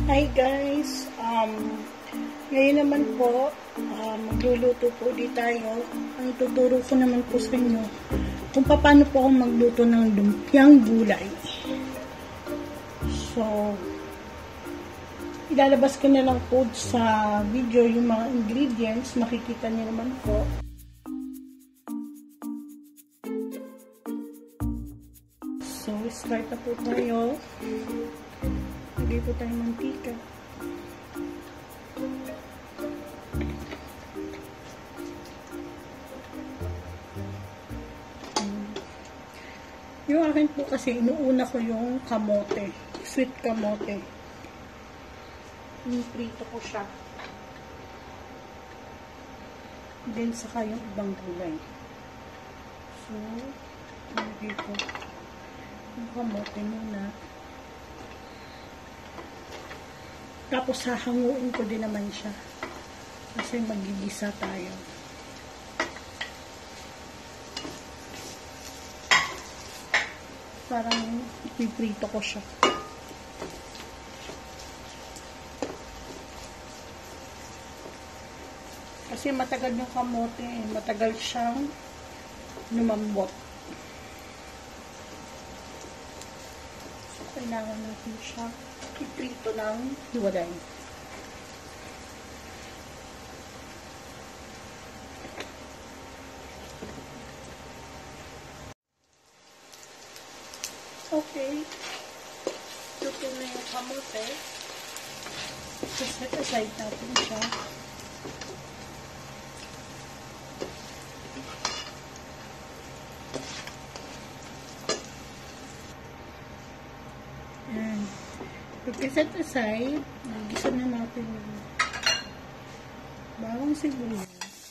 Hi guys, ngayon naman po, magluluto po ulit tayo. Ang tuturo ko naman po sa inyo kung paano po ako magluto ng lumpiang gulay. So, ilalabas ko na lang po sa video yung mga ingredients, makikita niyo naman po. So, start na po tayo. Lagay po tayong mantika. Yung akin po kasi, inuuna ko yung kamote. Sweet kamote. Prito ko siya. Then, saka yung ibang gulay. So, lagay ko yung kamote muna. Tapos hahanguin ko din naman siya. Kasi magigisa tayo. Parang ipiprito ko siya. Kasi matagal yung kamote. Matagal siyang lumambot. So, kailangan natin siya iprito ng hiwalay. Okay. Luto na yung kamote. Set aside natin siya. And pag-set aside, gisa na natin yung bawang sibuyas.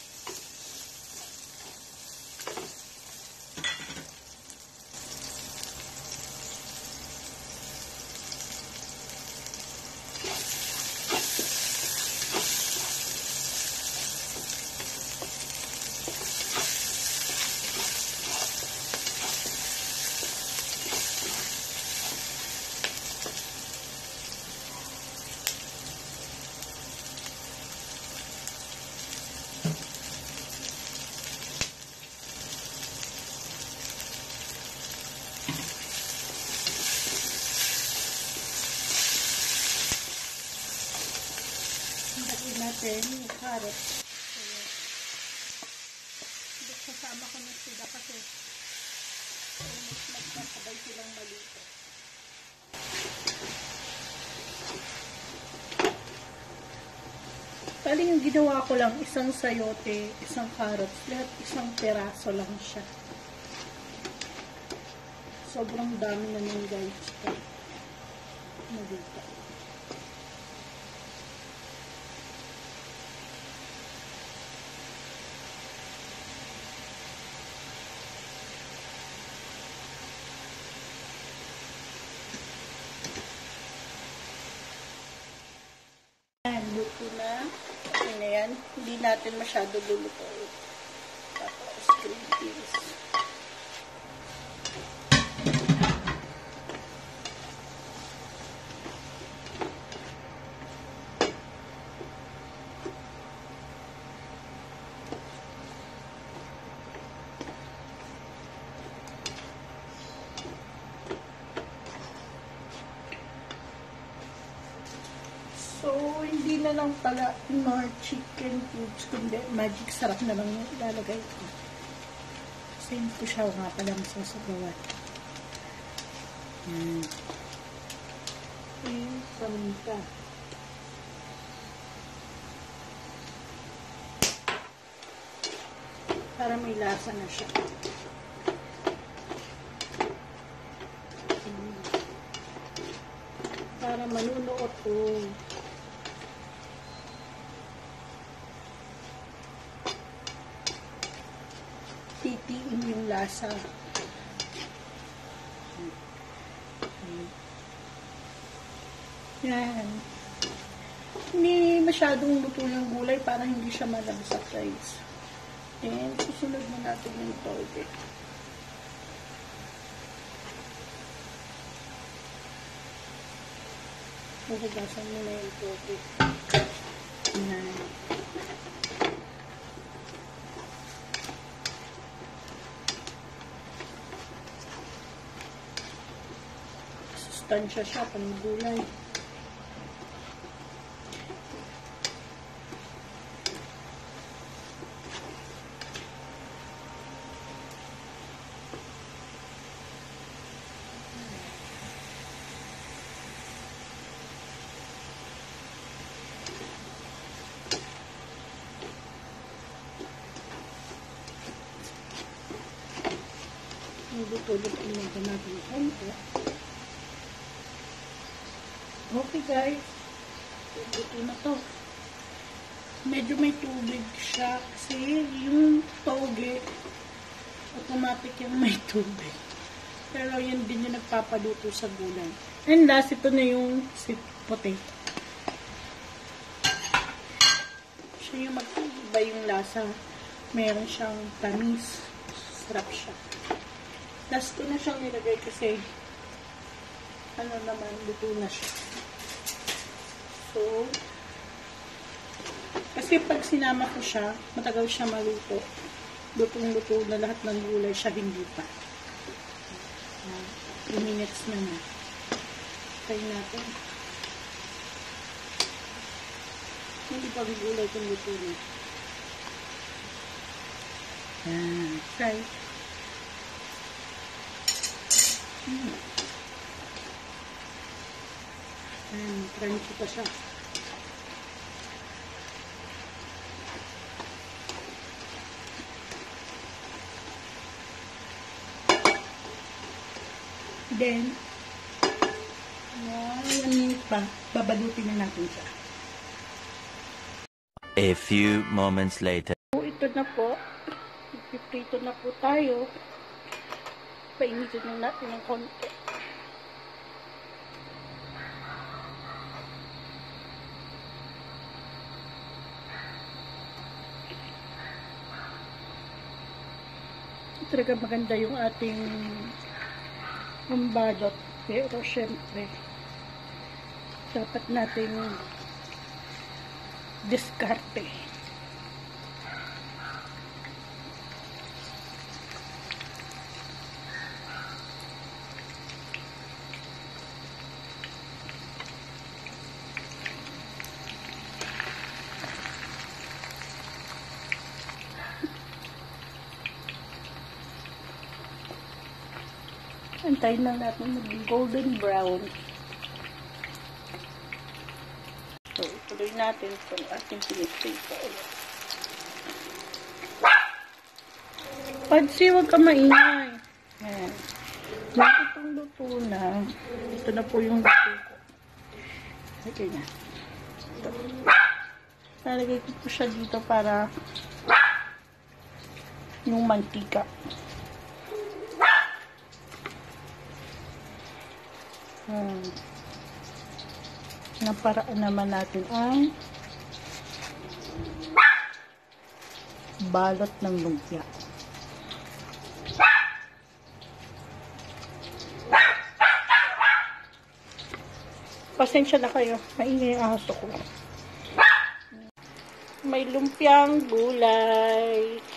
Lagyan natin yung carrot. So, kasama ko na sila kasi magkakabay silang malito. Bali yung ginawa ko lang, isang sayote, isang carrots, lahat isang peraso lang siya. Sobrang dami na nun guys. Malito. Luto na. Okay na yan. Hindi natin masyado lulutuin. Tapos green peas. So, hindi na lang pala more chicken cubes, kundi magic sarap na lang yung ilalagay ko. Kasi hindi ko siya nga palang sasabawan. Yung paminta. Para may lasa na siya. Para manunuot ko. Titiin yung lasa. Yan. Hindi masyadong luto yung gulay para hindi siya malabsa guys. And susunod na natin yung toge. Huhugasan mo na yung tubig. Yan. Sustansya siya, panigulay. Tulog inaga natin yung konti. Okay guys, luto na to. Medyo may tubig siya kasi yung toge automatic yung may tubig. Pero yun din yung nagpapaluto sa gulay. And last, ito na yung sweet potato. Siya yung mag-iba yung lasa. Meron siyang tamis. Sarap siya. Last ko na siyang nilagay kasi ano naman, luto na siya. So, kasi pag sinama ko siya, matagal siya maluto. Lutong-luto na lahat ng gulay siya, hindi pa. 3 minutes na na. Try natin. Hindi pa gulay kung luto na. Try. Crunchy pa siya. Then, 1 minute pa, babalutin na natin siya. A few moments later. Ito na po. Ipiprito na po tayo. Painitin na natin ng konti. Talaga maganda yung ating balot. Pero syempre, dapat nating diskarte. Antayin lang natin maging golden brown. So, ituloy natin itong ating pinipito. Padsi, huwag ka maingay. Ayan. Dahil itong luto na, ito na po yung luto ko. Okay na. Ito. Nalagay ko po siya dito para yung mantika. Naparaan naman natin ang balot ng lumpia. Pasensya na kayo, maingay ang aso ko. May lumpiang gulay.